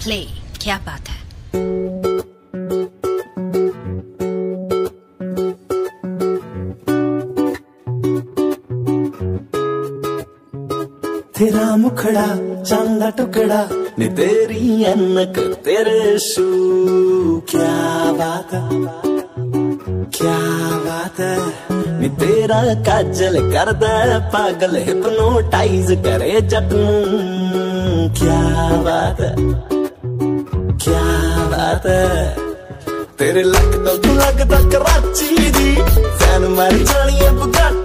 Play, क्या बात है। तेरा मुखड़ा चांदा टुकड़ा ने तेरी अनक तेरे शू, क्या बात है, क्या बात है। नी तेरा काजल कर दे पागल, हिप्नोटाइज करे जट नूं, क्या बात है, क्या बात है। तेरे लग तो तू लगदा कराची दी, फैन मर जानी है बुगाटी